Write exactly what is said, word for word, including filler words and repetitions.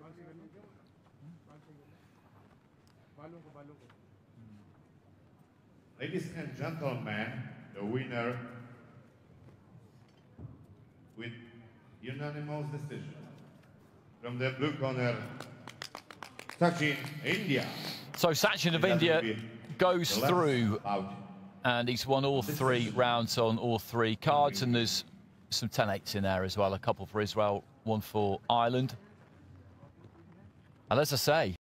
Ladies and gentlemen, the winner with unanimous decision from the blue corner, Sachin, India. So Sachin of India goes through, and he's won all three rounds on all three cards, and there's some ten eights in there as well, a couple for Israel, one for Ireland. And as I say,